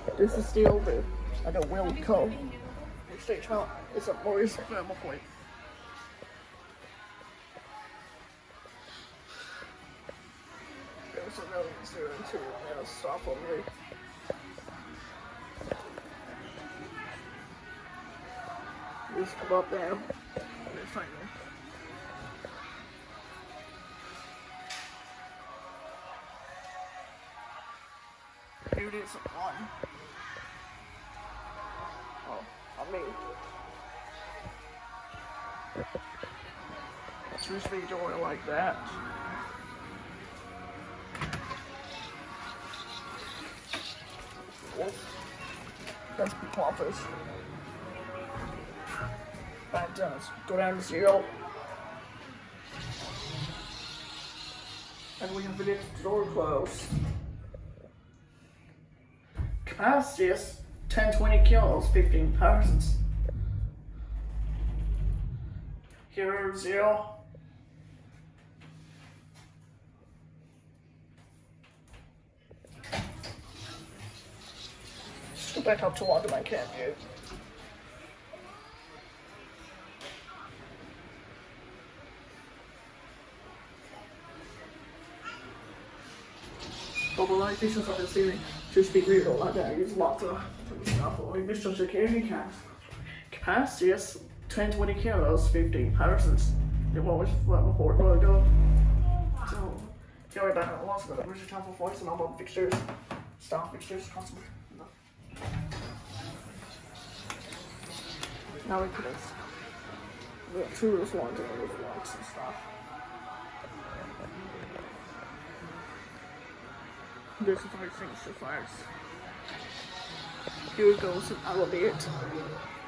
This is still the Wilko. Stage out. It's a Morris Vermaport. There's another 02 and a stop on me. Just come up there. Let's find them. Here it is one. Oh, I mean. Choose the door like that. That's the poppers. That does. Go down to 0. And we have the door closed. Capacity is 10-20 kilos, 15 persons. Here 0. Go back up to one to my camp view. Bubble light pieces of the ceiling should be real like that. Use lots of stuff or mission security cams. Capacity is 10-20 kilos, 15 persons. It won't let my port go. So, carry back on lots of the original travel voice and all the fixtures, staff fixtures, customer. Now we put this. We got 2 roofs, 1 to roof lights and stuff. This is our signature fires. Here it goes, and that will be it.